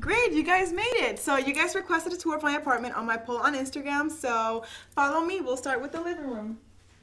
Great, you guys made it. So you guys requested a tour of my apartment on my poll on Instagram. So follow me. We'll start with the living room.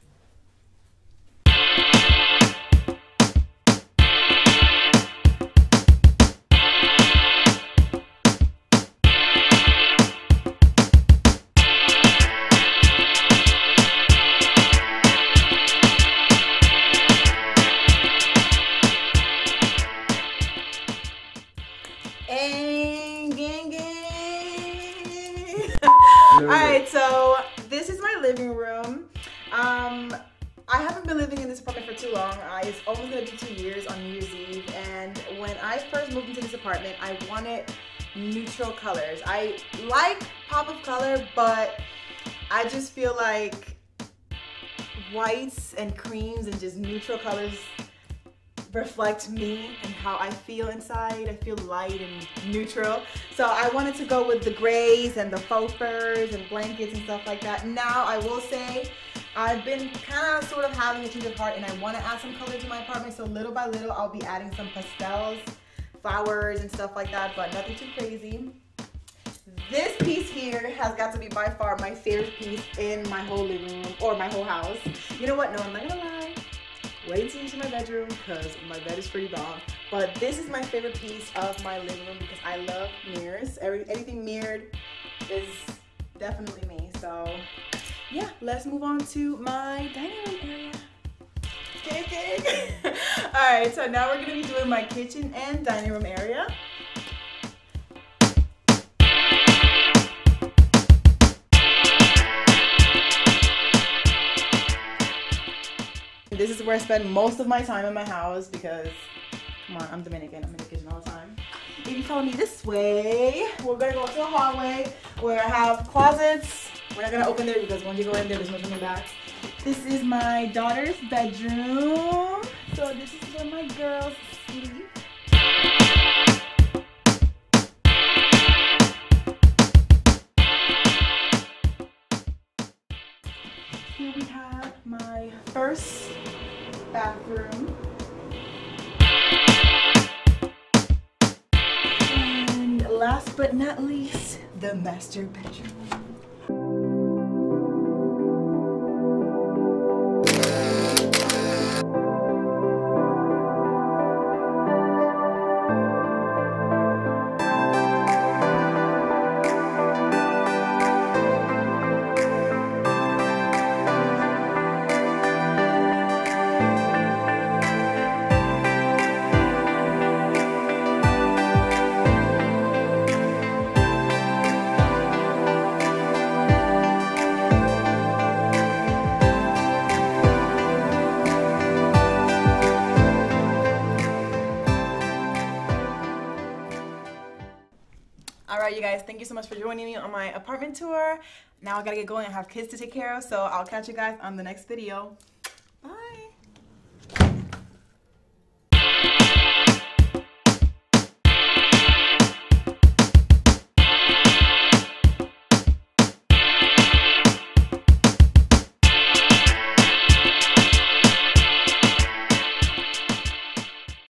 Alright, so this is my living room. I haven't been living in this apartment for too long. It's almost going to be 2 years on New Year's Eve. And when I first moved into this apartment, I wanted neutral colors. I like pop of color, but I just feel like whites and creams and just neutral colors reflect me and how I feel inside. I feel light and neutral. So I wanted to go with the grays and the faux furs and blankets and stuff like that. Now I will say I've been kind of sort of having a change of heart and I want to add some color to my apartment. So little by little I'll be adding some pastels, flowers and stuff like that, but nothing too crazy. This piece here has got to be by far my favorite piece in my whole living room or my whole house. You know what? No, I'm not gonna lie. Wait until you see my bedroom because my bed is pretty bomb. But this is my favorite piece of my living room because I love mirrors. Anything mirrored is definitely me. So yeah, let's move on to my dining room area. Okay. Alright, so now we're gonna be doing my kitchen and dining room area. This is where I spend most of my time in my house because, come on, I'm Dominican. I'm in the kitchen all the time. If you follow me this way, we're going to go to the hallway where I have closets. We're not going to open there because once you go in there, there's no coming back. This is my daughter's bedroom. So this is where my girls sleep. Here we have my first bathroom. And last but not least, the master bedroom. Alright, you guys, thank you so much for joining me on my apartment tour. Now I gotta get going. I have kids to take care of, so I'll catch you guys on the next video. Bye!